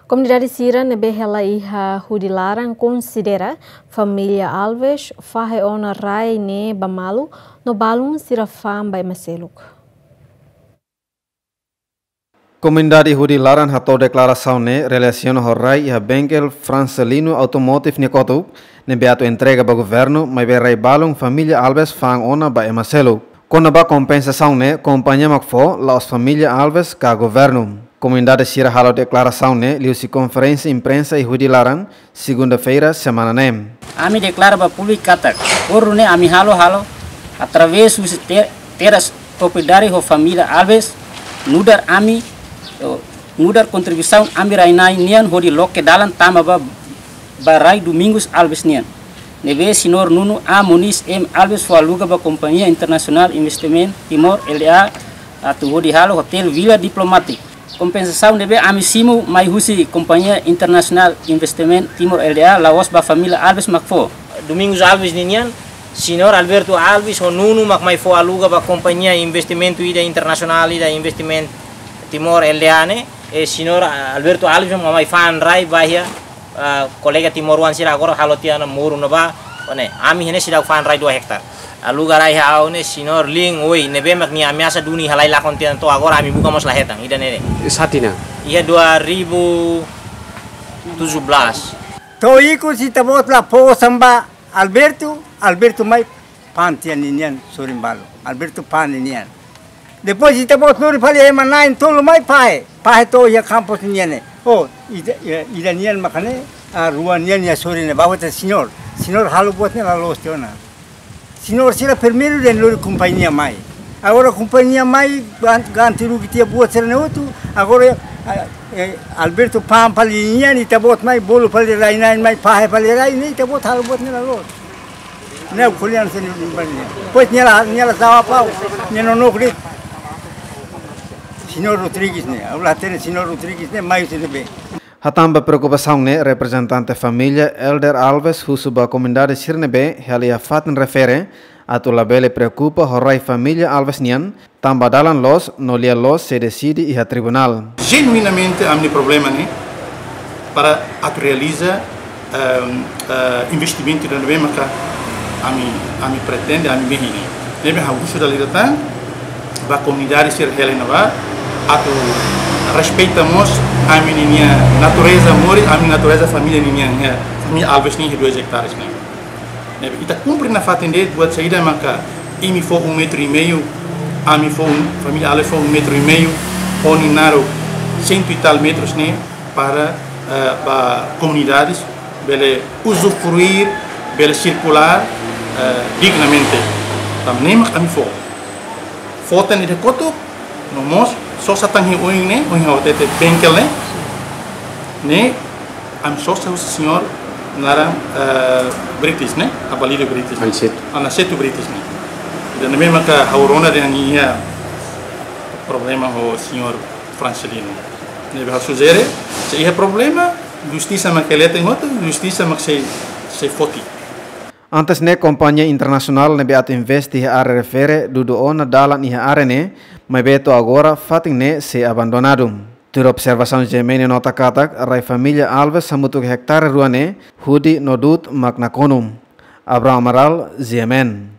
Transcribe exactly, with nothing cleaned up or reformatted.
Comunidade Sira nebe hela iha Hudilaran considera família Alves fahe ona rai ne bamalu no balun sira fam by Maseluk. Comunidade Hudilaran hatou declaração ne relaciona horai iha bengkel Francelino Automotive Nekotuk nebe ato entrega ba governo mai be rai balun família Alves fang ona by Maseluk. Kona ba compensação ne companhia makfo la os família Alves ka governo. Comunidade Sira halo declaração ne liu-se conferência imprensa e Hudilaran segunda-feira semana nem. Ami declara ba pública tak. Oru ne ami halo halo através dos ter, teras propriedade ho família Alves nudar ami nudar contribuição ami rainai nian hodi loke dalan tama ba barai Domingos Alves nian. Neve senhor Nuno A Muniz M Alves foi aluga ba Companhia Internacional Investimento Timor L D A atu hodi halo Hotel Villa Diplomatic. Compensação deve amisimo mai husi Companhia Internacional Investimento Timor L D A laos ba família Alves makfo. Domingos Alves ninian, senhor Alberto Alves o Nuno mak mai fo aluga ba Companhia Investimento ida Internacional ida Investimento Timor L D A ne e senhor Alberto Alves mak mai fan rai bahia uh, colega Timoruan sira agora halotiana muru no ba ne ami hene sira fan rai dua hektar. Aluga rai hau ne senhor Ling oi nebe mak ni amiasa duni halai la kontian to agora ami buka mos lahetang ida nene. Satina. Ia dua ribu tujuh belas. To iku si tabot la po samba Alberto, Alberto mai pantian inian surimbalo. Alberto pan inian. Depois si tabot nuri pali ema nine tolo mai pae. Pae to ia campus inian. Oh, ida ida nian makane a ruan nian ya surine bawata senhor. Senhor halu buat ne la lostiona. Senhor sira primeiro den lori companhia mai. Agora a companhia mai ganti rugi tia buat serene outro. Agora eh, Alberto Pam palinha ni tabot mai bolo pali raina mai pahe pali rai ni tabot hal buat ni la lot. Ne kulian seni companhia. Pois nela nela sawa pau. Ni no no grit. Senhor Rodrigues ne. Agora tem senhor Rodrigues ne mai se be. Hatamba preocupação ne representante família Elder Alves husuba comunidade Sirnebe helia fatin refere atu labele preocupa horai família Alves nian tamba dalan los no lia los se decide iha tribunal. Genuinamente amni problema ne para atu realiza um, uh, investimento na nebe maka ami ami pretende ami behini. Nebe ha uso da lidatan ba comunidade Sir Helena ba atu respeitamos a minha natureza mori a minha natureza família minha família Alves nem dois hectares né né ita cumpre na fatende buat saída maka imi for um metro e meio a mi for família Alves for um metro e meio oninaro cento e tal metros né para uh, para comunidades bele usufruir bele circular uh, dignamente também a mi for foten de koto no mos só satang hiuing ne uing hau tete bengkel ne ne am só o senhor nara uh, British ne abalido British Anset anasetu British ne dan mesmo que haurona dengan ia problema o senhor Francelino ne vai sugerir se ia problema justiça makelete ngoto justiça mak se se foti. Antes ne Companhia Internacional ne beat investi a refere dudu ona dalan iha arene mai beto agora fating ne se abandonado. Tur observação gemene nota katak rai família Alves samutuk hektare ruane hudi nodut magnakonum. Abraham Amaral, Z M N.